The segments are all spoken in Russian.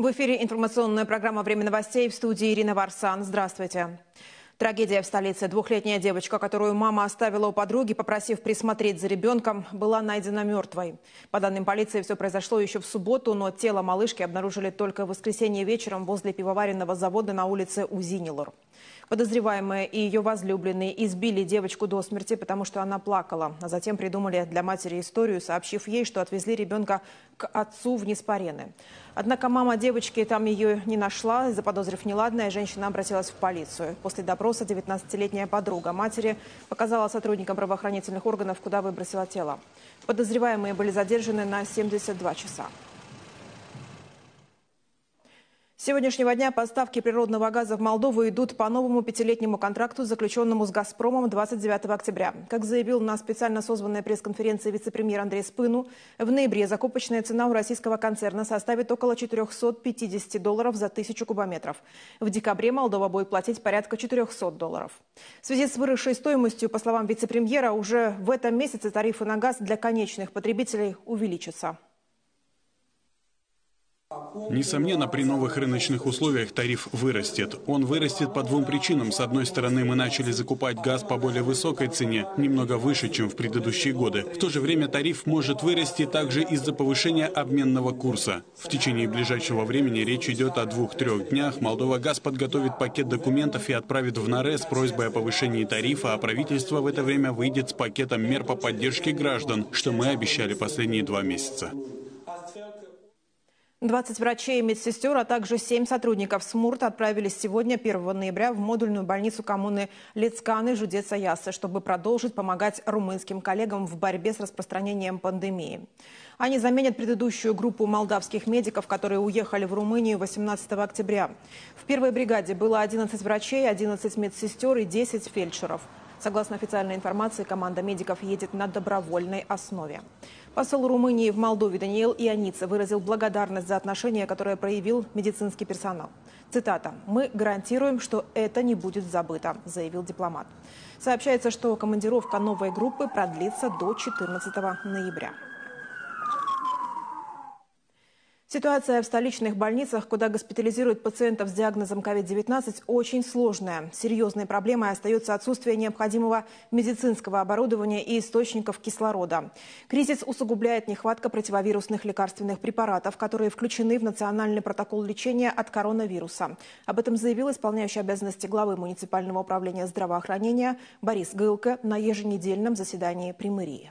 В эфире информационная программа «Время новостей», в студии Ирина Варсан. Здравствуйте. Трагедия в столице. Двухлетняя девочка, которую мама оставила у подруги, попросив присмотреть за ребенком, была найдена мертвой. По данным полиции, все произошло еще в субботу, но тело малышки обнаружили только в воскресенье вечером возле пивоваренного завода на улице Узинилор. Подозреваемые и ее возлюбленный избили девочку до смерти, потому что она плакала. А затем придумали для матери историю, сообщив ей, что отвезли ребенка к отцу в Неспарены. Однако мама девочки там ее не нашла. Заподозрив неладное, женщина обратилась в полицию. После допроса 19-летняя подруга матери показала сотрудникам правоохранительных органов, куда выбросила тело. Подозреваемые были задержаны на 72 часа. С сегодняшнего дня поставки природного газа в Молдову идут по новому пятилетнему контракту, заключенному с «Газпромом» 29 октября. Как заявил на специально созванной пресс-конференции вице-премьер Андрей Спыну, в ноябре закупочная цена у российского концерна составит около $450 за 1000 кубометров. В декабре Молдова будет платить порядка $400. В связи с выросшей стоимостью, по словам вице-премьера, уже в этом месяце тарифы на газ для конечных потребителей увеличатся. Несомненно, при новых рыночных условиях тариф вырастет. Он вырастет по двум причинам. С одной стороны, мы начали закупать газ по более высокой цене, немного выше, чем в предыдущие годы. В то же время тариф может вырасти также из-за повышения обменного курса. В течение ближайшего времени речь идет о 2-3 днях. Молдова-Газ подготовит пакет документов и отправит в НАРЭ с просьбой о повышении тарифа, а правительство в это время выйдет с пакетом мер по поддержке граждан, что мы обещали последние 2 месяца. 20 врачей и медсестер, а также 7 сотрудников СМУРТ отправились сегодня, 1 ноября, в модульную больницу коммуны Лецканы, Жудеца-Яссы, чтобы продолжить помогать румынским коллегам в борьбе с распространением пандемии. Они заменят предыдущую группу молдавских медиков, которые уехали в Румынию 18 октября. В первой бригаде было 11 врачей, 11 медсестер и 10 фельдшеров. Согласно официальной информации, команда медиков едет на добровольной основе. Посол Румынии в Молдове Даниил Ионидзе выразил благодарность за отношение, которое проявил медицинский персонал. Цитата: «Мы гарантируем, что это не будет забыто», – заявил дипломат. Сообщается, что командировка новой группы продлится до 14 ноября. Ситуация в столичных больницах, куда госпитализируют пациентов с диагнозом COVID-19, очень сложная. Серьезной проблемой остается отсутствие необходимого медицинского оборудования и источников кислорода. Кризис усугубляет нехватка противовирусных лекарственных препаратов, которые включены в национальный протокол лечения от коронавируса. Об этом заявил исполняющий обязанности главы муниципального управления здравоохранения Борис Гылко на еженедельном заседании при мэрии.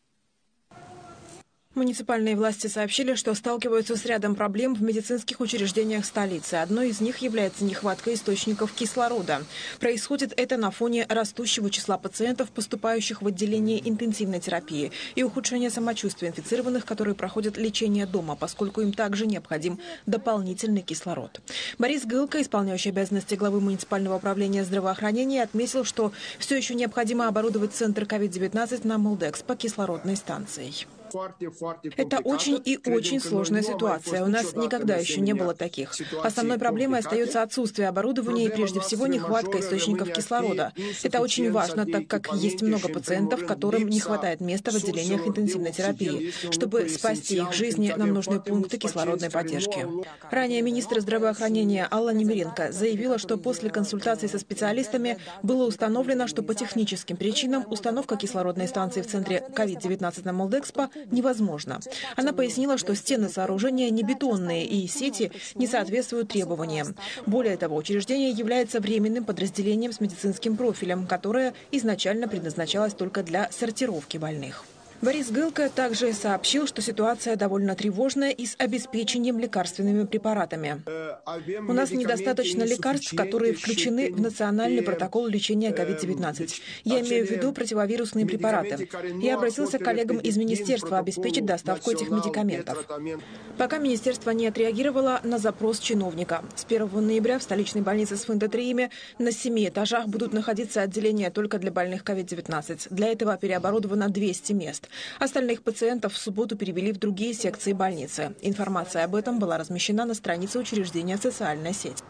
Муниципальные власти сообщили, что сталкиваются с рядом проблем в медицинских учреждениях столицы. Одной из них является нехватка источников кислорода. Происходит это на фоне растущего числа пациентов, поступающих в отделение интенсивной терапии, и ухудшения самочувствия инфицированных, которые проходят лечение дома, поскольку им также необходим дополнительный кислород. Борис Гылко, исполняющий обязанности главы муниципального управления здравоохранения, отметил, что все еще необходимо оборудовать центр COVID-19 на Молдэкспо кислородной станцией. Это очень и очень сложная ситуация. У нас никогда еще не было таких. Основной проблемой остается отсутствие оборудования и прежде всего нехватка источников кислорода. Это очень важно, так как есть много пациентов, которым не хватает места в отделениях интенсивной терапии. Чтобы спасти их жизни, нам нужны пункты кислородной поддержки. Ранее министр здравоохранения Алла Немиренко заявила, что после консультаций со специалистами было установлено, что по техническим причинам установка кислородной станции в центре COVID-19 на Молдэкспо невозможно. Она пояснила, что стены сооружения не бетонные и сети не соответствуют требованиям. Более того, учреждение является временным подразделением с медицинским профилем, которое изначально предназначалось только для сортировки больных. Борис Гылко также сообщил, что ситуация довольно тревожная и с обеспечением лекарственными препаратами. У нас недостаточно лекарств, которые включены в национальный протокол лечения COVID-19. Я имею в виду противовирусные препараты. Я обратился к коллегам из министерства обеспечить доставку этих медикаментов. Пока министерство не отреагировало на запрос чиновника. С 1 ноября в столичной больнице с Свинтотриями на 7 этажах будут находиться отделения только для больных COVID-19. Для этого переоборудовано 200 мест. Остальных пациентов в субботу перевели в другие секции больницы. Информация об этом была размещена на странице учреждения в социальной сети.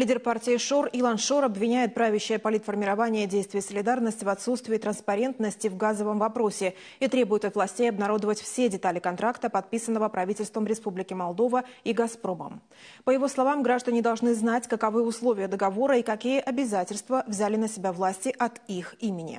Лидер партии ШОР Илон Шор обвиняет правящее политформирование действий солидарности в отсутствии транспарентности в газовом вопросе и требует от властей обнародовать все детали контракта, подписанного правительством Республики Молдова и «Газпромом». По его словам, граждане должны знать, каковы условия договора и какие обязательства взяли на себя власти от их имени.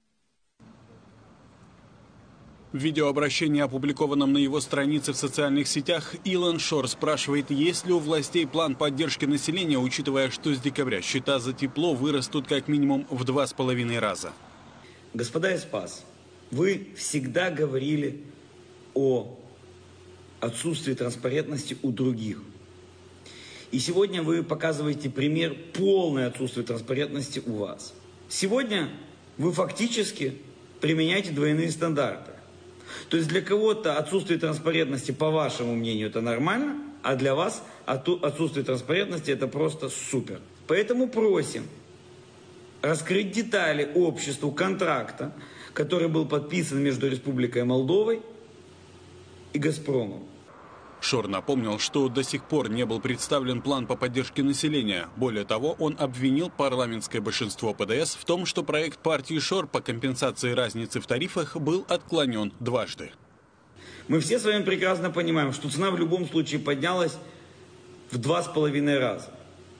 В видеообращении, опубликованном на его странице в социальных сетях, Илон Шор спрашивает, есть ли у властей план поддержки населения, учитывая, что с декабря счета за тепло вырастут как минимум в 2,5 раза. Господа из ПАС, вы всегда говорили о отсутствии транспарентности у других. И сегодня вы показываете пример полное отсутствие транспарентности у вас. Сегодня вы фактически применяете двойные стандарты. То есть для кого-то отсутствие транспарентности, по вашему мнению, это нормально, а для вас отсутствие транспарентности это просто супер. Поэтому просим раскрыть детали обществу контракта, который был подписан между Республикой Молдовой и «Газпромом». Шор напомнил, что до сих пор не был представлен план по поддержке населения. Более того, он обвинил парламентское большинство ПДС в том, что проект партии Шор по компенсации разницы в тарифах был отклонен дважды. Мы все с вами прекрасно понимаем, что цена в любом случае поднялась в 2,5 раза.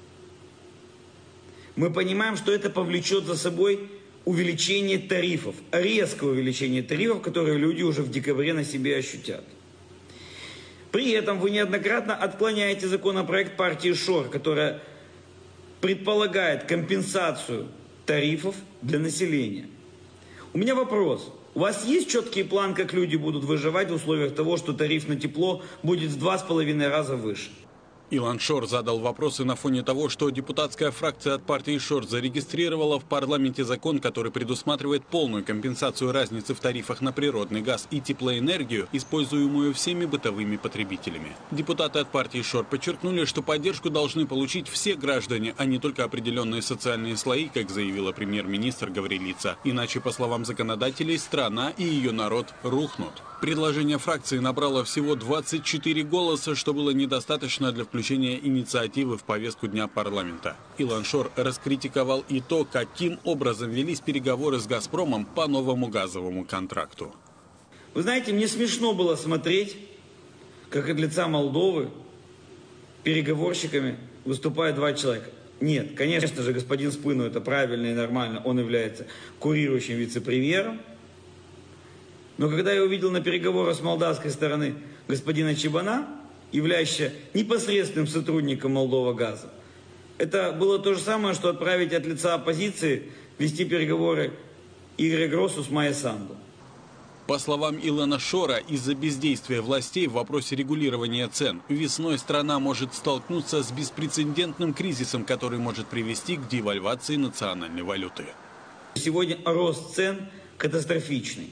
Мы понимаем, что это повлечет за собой увеличение тарифов, резкое увеличение тарифов, которые люди уже в декабре на себе ощутят. При этом вы неоднократно отклоняете законопроект партии ШОР, которая предполагает компенсацию тарифов для населения. У меня вопрос. У вас есть четкий план, как люди будут выживать в условиях того, что тариф на тепло будет в 2,5 раза выше? Илон Шор задал вопросы на фоне того, что депутатская фракция от партии Шор зарегистрировала в парламенте закон, который предусматривает полную компенсацию разницы в тарифах на природный газ и теплоэнергию, используемую всеми бытовыми потребителями. Депутаты от партии Шор подчеркнули, что поддержку должны получить все граждане, а не только определенные социальные слои, как заявила премьер-министр Гаврилица. Иначе, по словам законодателей, страна и ее народ рухнут. Предложение фракции набрало всего 24 голоса, что было недостаточно для включения инициативы в повестку дня парламента. Илон Шор раскритиковал и то, каким образом велись переговоры с «Газпромом» по новому газовому контракту. Вы знаете, мне смешно было смотреть, как от лица Молдовы переговорщиками выступают два человека. Нет, конечно же, господин Спыну, это правильно и нормально, он является курирующим вице-премьером. Но когда я увидел на переговорах с молдавской стороны господина Чебана, являющегося непосредственным сотрудником Молдова-Газа, это было то же самое, что отправить от лица оппозиции вести переговоры Игоря Гросу с Майей Санду. По словам Илона Шора, из-за бездействия властей в вопросе регулирования цен весной страна может столкнуться с беспрецедентным кризисом, который может привести к девальвации национальной валюты. Сегодня рост цен катастрофичный.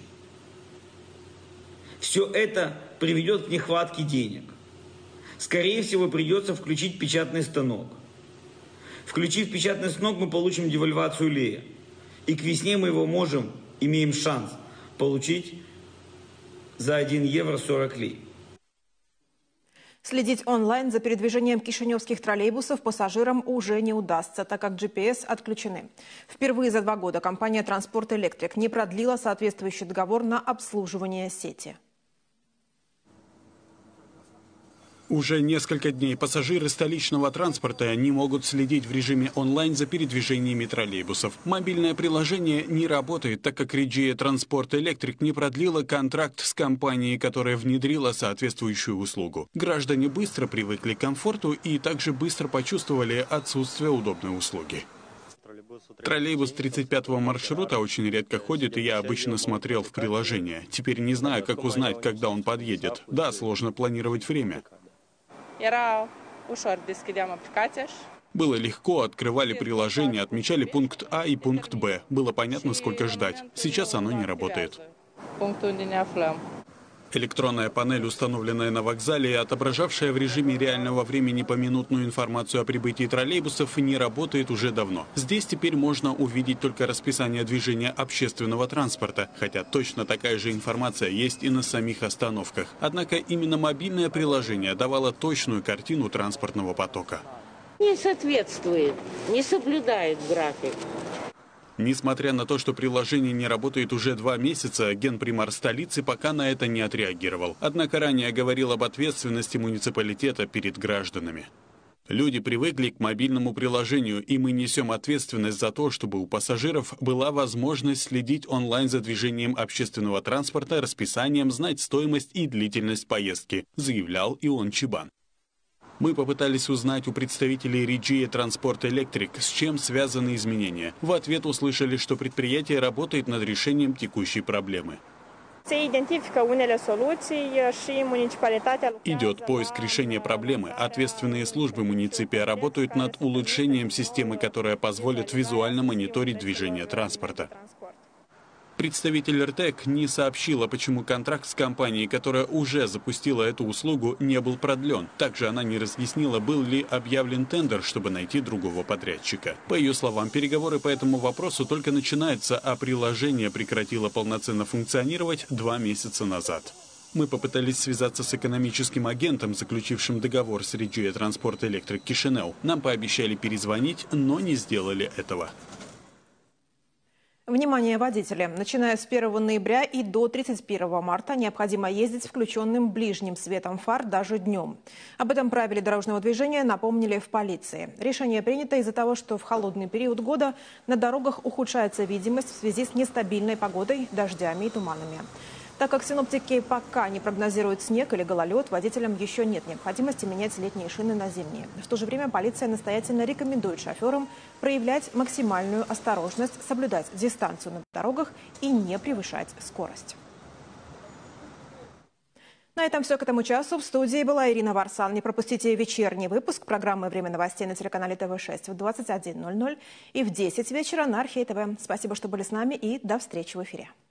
Все это приведет к нехватке денег. Скорее всего, придется включить печатный станок. Включив печатный станок, мы получим девальвацию лея. И к весне мы его имеем шанс получить за 1 евро 40 лей. Следить онлайн за передвижением кишиневских троллейбусов пассажирам уже не удастся, так как GPS отключены. Впервые за 2 года компания «Транспорт Электрик» не продлила соответствующий договор на обслуживание сети. Уже несколько дней пассажиры столичного транспорта не могут следить в режиме онлайн за передвижениями троллейбусов. Мобильное приложение не работает, так как Реджия Транспорт Электрик не продлила контракт с компанией, которая внедрила соответствующую услугу. Граждане быстро привыкли к комфорту и также быстро почувствовали отсутствие удобной услуги. Троллейбус 35-го маршрута очень редко ходит, и я обычно смотрел в приложение. Теперь не знаю, как узнать, когда он подъедет. Да, сложно планировать время. Было легко, открывали приложение, отмечали пункт А и пункт Б. Было понятно, сколько ждать. Сейчас оно не работает. Электронная панель, установленная на вокзале и отображавшая в режиме реального времени поминутную информацию о прибытии троллейбусов, не работает уже давно. Здесь теперь можно увидеть только расписание движения общественного транспорта, хотя точно такая же информация есть и на самих остановках. Однако именно мобильное приложение давало точную картину транспортного потока. Не соответствует, не соблюдает график. Несмотря на то, что приложение не работает уже 2 месяца, генпримар столицы пока на это не отреагировал. Однако ранее говорил об ответственности муниципалитета перед гражданами. Люди привыкли к мобильному приложению, и мы несем ответственность за то, чтобы у пассажиров была возможность следить онлайн за движением общественного транспорта, расписанием, знать стоимость и длительность поездки, заявлял Ион Чибан. Мы попытались узнать у представителей Regia Transport Electric, с чем связаны изменения. В ответ услышали, что предприятие работает над решением текущей проблемы. Идет поиск решения проблемы. Ответственные службы муниципия работают над улучшением системы, которая позволит визуально мониторить движение транспорта. Представитель РТЭК не сообщила, почему контракт с компанией, которая уже запустила эту услугу, не был продлен. Также она не разъяснила, был ли объявлен тендер, чтобы найти другого подрядчика. По ее словам, переговоры по этому вопросу только начинаются, а приложение прекратило полноценно функционировать 2 месяца назад. Мы попытались связаться с экономическим агентом, заключившим договор с Regia Transport Electric Кишинев. Нам пообещали перезвонить, но не сделали этого. Внимание, водители! Начиная с 1 ноября и до 31 марта необходимо ездить с включенным ближним светом фар даже днем. Об этом правиле дорожного движения напомнили в полиции. Решение принято из-за того, что в холодный период года на дорогах ухудшается видимость в связи с нестабильной погодой, дождями и туманами. Так как синоптики пока не прогнозируют снег или гололед, водителям еще нет необходимости менять летние шины на зимние. В то же время полиция настоятельно рекомендует шоферам проявлять максимальную осторожность, соблюдать дистанцию на дорогах и не превышать скорость. На этом все к этому часу. В студии была Ирина Варсан. Не пропустите вечерний выпуск программы «Время новостей» на телеканале ТВ6 в 21:00 и в 10 вечера на Архей ТВ. Спасибо, что были с нами, и до встречи в эфире.